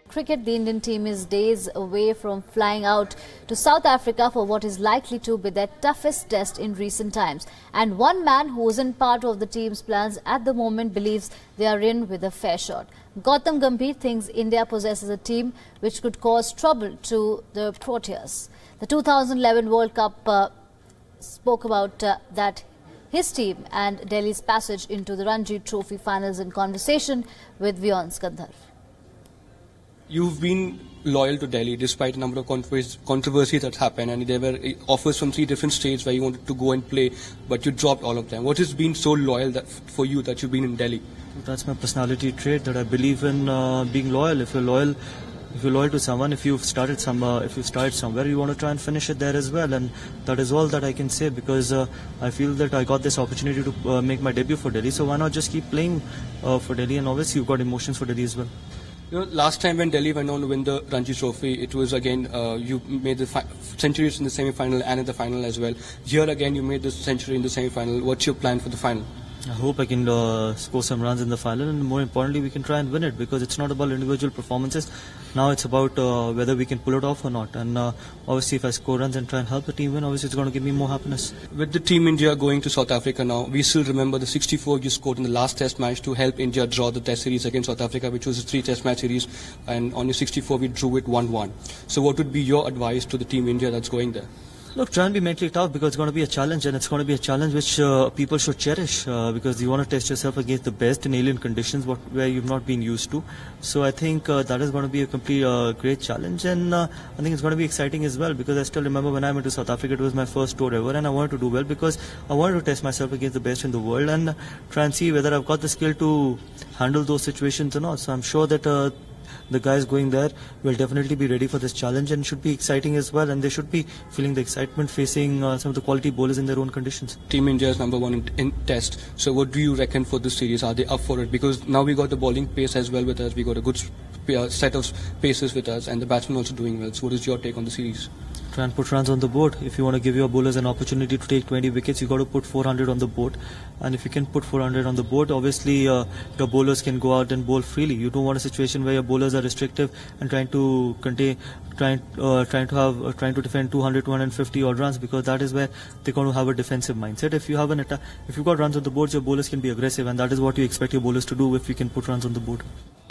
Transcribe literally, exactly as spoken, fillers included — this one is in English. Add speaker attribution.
Speaker 1: cricket, the Indian team is days away from flying out to South Africa for what is likely to be their toughest test in recent times. And one man who isn't part of the team's plans at the moment believes they are in with a fair shot. Gautam Gambhir thinks India possesses a team which could cause trouble to the Proteas. The two thousand eleven World Cup uh, spoke about uh, that his team and Delhi's passage into the Ranji Trophy finals in conversation with WION's Gandhar.
Speaker 2: You've been loyal to Delhi despite a number of controversies that happened, and there were offers from three different states where you wanted to go and play, but you dropped all of them. What has been so loyal that for you that you've been in Delhi?
Speaker 3: That's my personality trait, that I believe in uh, being loyal. If you're loyal, if you're loyal to someone, if you've started some, uh, if you started somewhere, you want to try and finish it there as well, and that is all that I can say, because uh, I feel that I got this opportunity to uh, make my debut for Delhi. So why not just keep playing uh, for Delhi? And obviously, you've got emotions for Delhi as well.
Speaker 2: You know, last time when Delhi went on to win the Ranji Trophy, it was again, uh, you made the centuries in the semi-final and in the final as well. Here again, you made the century in the semi-final. What's your plan for the final?
Speaker 3: I hope I can uh, score some runs in the final, and more importantly, we can try and win it, because it's not about individual performances. Now it's about uh, whether we can pull it off or not. And uh, obviously, if I score runs and try and help the team win, obviously it's going to give me more happiness.
Speaker 2: With the Team India going to South Africa now, we still remember the sixty-four you scored in the last Test match to help India draw the Test series against South Africa, which was a three-Test match series, and on your sixty-four we drew it one one. So what would be your advice to the Team India that's going there?
Speaker 3: Look, try and be mentally tough, because it's going to be a challenge, and it's going to be a challenge which uh, people should cherish, uh, because you want to test yourself against the best in alien conditions what, where you've not been used to. So I think uh, that is going to be a complete uh, great challenge, and uh, I think it's going to be exciting as well, because I still remember when I went to South Africa, it was my first tour ever, and I wanted to do well because I wanted to test myself against the best in the world and try and see whether I've got the skill to handle those situations or not. So I'm sure that uh, the guys going there will definitely be ready for this challenge, and should be exciting as well, and they should be feeling the excitement facing uh, some of the quality bowlers in their own conditions.
Speaker 2: Team India is number one in, in Test, so what do you reckon for this series? Are they up for it? Because now we got the bowling pace as well with us, we got a good set of paces with us, and the batsmen also doing well. So what is your take on the series?
Speaker 3: Try and put runs on the board. If you want to give your bowlers an opportunity to take twenty wickets, you got to put four hundred on the board. And if you can put four hundred on the board, obviously uh, your bowlers can go out and bowl freely. You don't want a situation where your bowlers are restrictive and trying to contain, trying, uh, trying to have, uh, trying to defend two hundred, two hundred fifty odd runs, because that is where they're going to have a defensive mindset. If you have an attack, if you've got runs on the board, your bowlers can be aggressive, and that is what you expect your bowlers to do if you can put runs on the board.